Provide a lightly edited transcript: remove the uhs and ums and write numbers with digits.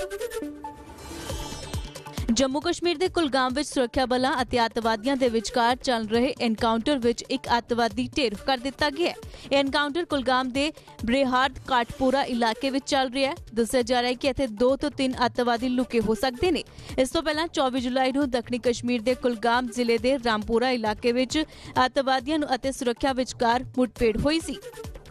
जम्मू कश्मीर के कुलगाम में सुरक्षा बलों और अतवादियों के विचकार चल रहे एनकाउंटर में एक अतवादी ढेर कर दिता गया है। यह एनकाउंटर कुलगाम के ब्रेहार्ड काटपोरा इलाके में चल रहा है। दस्सिया जा रहा है कि इत्थे 2 ਤੋਂ 3 अतवादी लुके हो सकते हैं। इस तो पहला 24 जुलाई को दक्षिणी कश्मीर के कुलगाम जिले के रामपुरा इलाके में अतवादियों और सुरक्षा विचकार मुठभेड़ हुई सी।